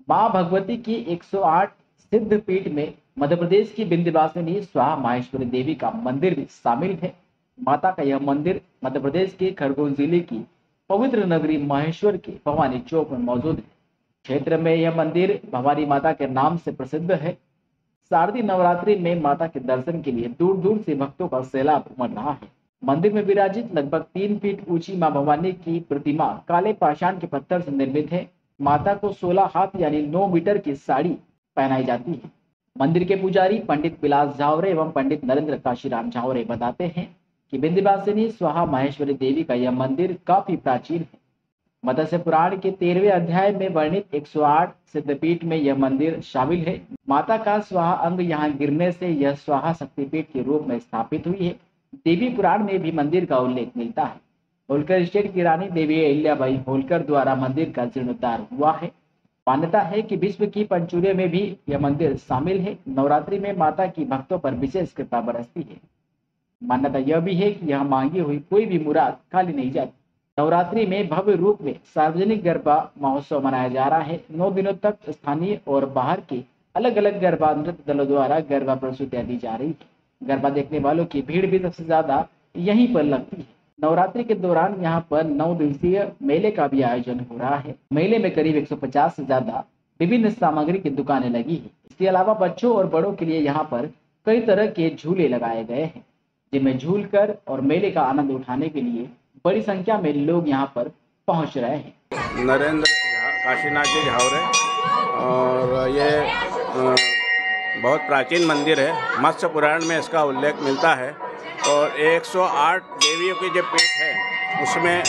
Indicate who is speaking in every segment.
Speaker 1: मां भगवती की 108 सिद्ध पीठ में मध्य प्रदेश की विंध्यवासिनी स्वाहा माहेश्वरी देवी का मंदिर भी शामिल है। माता का यह मंदिर मध्य प्रदेश के खरगोन जिले की पवित्र नगरी महेश्वर के भवानी चौक में मौजूद है। क्षेत्र में यह मंदिर भवानी माता के नाम से प्रसिद्ध है। शारदीय नवरात्रि में माता के दर्शन के लिए दूर दूर से भक्तों का सैलाब उमड़ रहा है। मंदिर में विराजित लगभग 3 फीट ऊंची मां भवानी की प्रतिमा काले पाषाण के पत्थर से निर्मित है। माता को 16 हाथ यानी 9 मीटर की साड़ी पहनाई जाती है। मंदिर के पुजारी पंडित विलास झावरे एवं पंडित नरेंद्र काशीराम झावरे बताते हैं कि विंध्यवासिनी स्वाहा माहेश्वरी देवी का यह मंदिर काफी प्राचीन है। मत्स्य पुराण के 13वें अध्याय में वर्णित 108 सिद्धपीठ में यह मंदिर शामिल है। माता का स्वाहा अंग यहाँ गिरने से यह स्वाहा शक्तिपीठ के रूप में स्थापित हुई है। देवी पुराण में भी मंदिर का उल्लेख मिलता है। होलकर स्टेट की रानी देवी अहिल्याबाई होलकर द्वारा मंदिर का जीर्णोद्धार हुआ है। मान्यता है कि विश्व की पंचूर्य में भी यह मंदिर शामिल है। नवरात्रि में माता की भक्तों पर विशेष कृपा बरसती है। मान्यता यह भी है कि यह मांगी हुई कोई भी मुराद खाली नहीं जाती। नवरात्रि में भव्य रूप में सार्वजनिक गरबा महोत्सव मनाया जा रहा है। 9 दिनों तक स्थानीय और बाहर के अलग अलग गरबा नृत्य दलों द्वारा गरबा प्रस्तुतियां दी जा रही है। गरबा देखने वालों की भीड़ भी सबसे ज्यादा यहीं पर लगती है। नवरात्रि के दौरान यहाँ पर 9 दिवसीय मेले का भी आयोजन हो रहा है। मेले में करीब 150 से ज्यादा विभिन्न सामग्री की दुकानें लगी है। इसके अलावा बच्चों और बड़ों के लिए यहाँ पर कई तरह के झूले लगाए गए हैं, जिनमें झूल कर और मेले का आनंद उठाने के लिए बड़ी संख्या में लोग यहाँ पर पहुँच रहे हैं।
Speaker 2: नरेंद्र काशीनाथ जी झावरे, और ये बहुत प्राचीन मंदिर है। मत्स्य पुराण में इसका उल्लेख मिलता है और 108 देवियों की जो पीठ है उसमें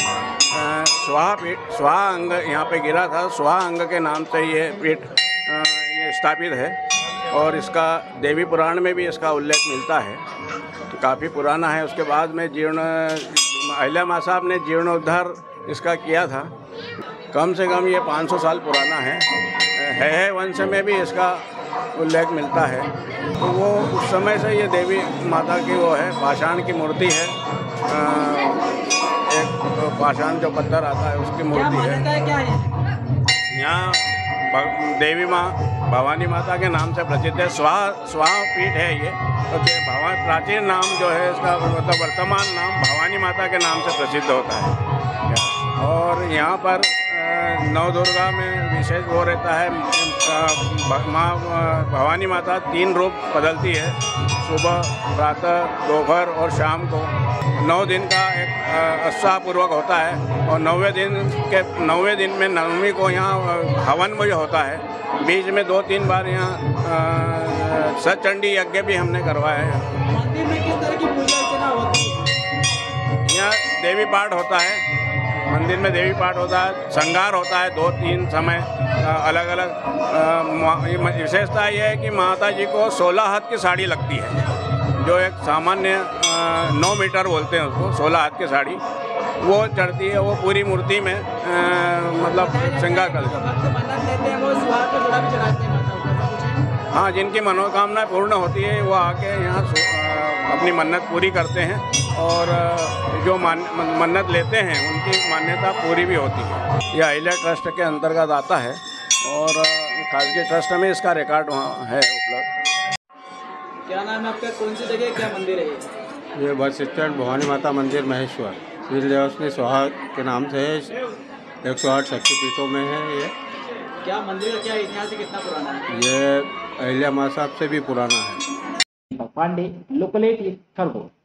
Speaker 2: स्वाहा अंग यहाँ पे गिरा था। स्वाहा अंग के नाम से ये पीठ ये स्थापित है और इसका देवी पुराण में भी इसका उल्लेख मिलता है। तो काफ़ी पुराना है। उसके बाद में अहिल्या माँ साहब ने जीर्णोद्धार इसका किया था। कम से कम ये 500 साल पुराना है वंश में भी इसका उल्लेख मिलता है। तो वो उस समय से ये देवी माता की वो है, पाषाण की मूर्ति है। एक पाषाण जो पत्थर आता है उसकी मूर्ति है। यहाँ देवी माँ भवानी माता के नाम से प्रसिद्ध है। स्वाहा पीठ है ये। तो भवानी प्राचीन नाम जो है इसका मतलब वर्तमान नाम भवानी माता के नाम से प्रसिद्ध होता है। और यहाँ पर नवदुर्गा में विशेष वो रहता है। माँ भवानी माता 3 रूप बदलती है, सुबह, प्रातः, दोपहर और शाम को। 9 दिन का एक उत्साहपूर्वक होता है और 9वें दिन में नवमी को यहाँ हवन भी होता है। बीच में 2-3 बार यहाँ सचंडी यज्ञ भी हमने करवाया है।
Speaker 3: मंदिर में किस तरह की पूजा अर्चना होती है?
Speaker 2: यहाँ देवी पाठ होता है। मंदिर में देवी पाठ होता है, श्रृंगार होता है 2-3 समय अलग अलग। विशेषता यह है कि माता जी को 16 हाथ की साड़ी लगती है, जो एक सामान्य 9 मीटर बोलते हैं उसको। 16 हाथ की साड़ी वो चढ़ती है। वो पूरी मूर्ति में मतलब श्रृंगार करते हैं। हाँ, जिनकी मनोकामना पूर्ण होती है वो आके यहाँ अपनी मन्नत पूरी करते हैं और जो मन्नत लेते हैं उनकी मान्यता पूरी भी होती है। यह अहिल्या ट्रस्ट के अंतर्गत आता है और खासगी ट्रस्ट में इसका रिकॉर्ड वहाँ है उपलब्ध।
Speaker 3: क्या नाम है आपका? कौन सी जगह, क्या मंदिर है
Speaker 4: ये बस स्टैंड भवानी माता मंदिर महेश्वर विंध्यवासिनी स्वाहा के नाम से है। 108 शक्तिपीठों में है ये।
Speaker 3: क्या मंदिर का क्या इतिहास है, कितना पुराना है?
Speaker 4: ये अहिल्या माँ साहब से भी पुराना है।
Speaker 1: पांडे, लोकल 18 खरगोन।